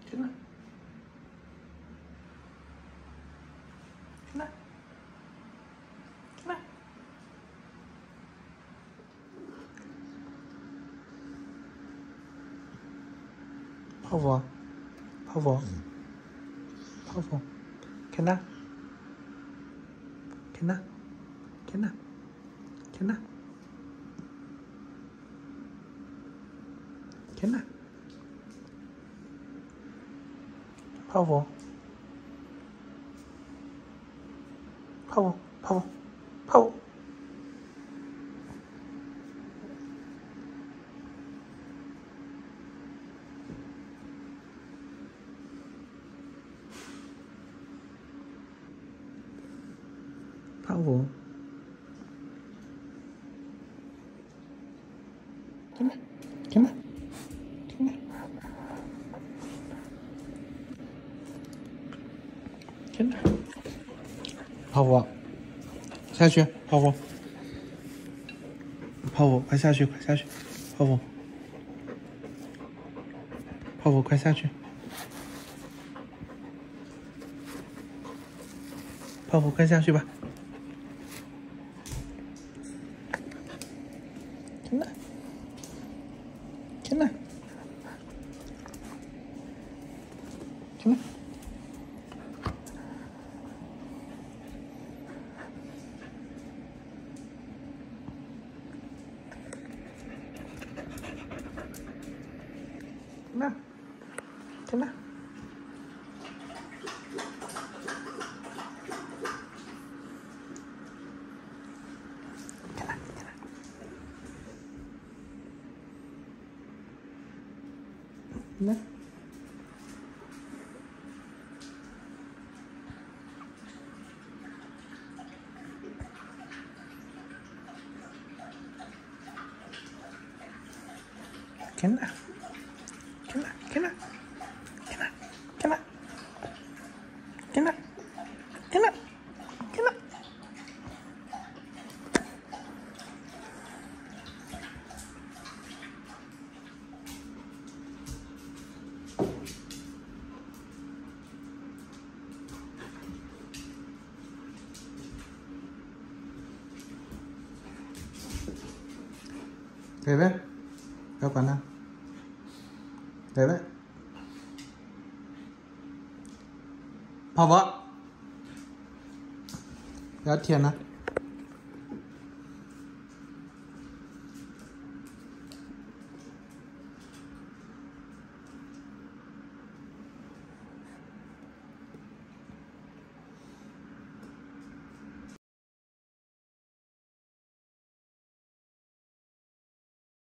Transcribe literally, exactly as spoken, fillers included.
进来，进来，进来。泡芙，泡芙，泡芙，看那，看那，看那，看那，看那。泡芙，泡芙，泡芙，泡芙。泡芙，进来，进来，进来，进来。泡芙，下去，泡芙，泡芙，快下去，快下去，泡芙，泡芙，快下去，泡芙，快下去吧。进来，进来，进来。进来，进来，进来，进来。来，进来，进来，进来，进来，进来，进来，进来，进来。贝贝，不要管他。贝贝，泡芙，不要舔了。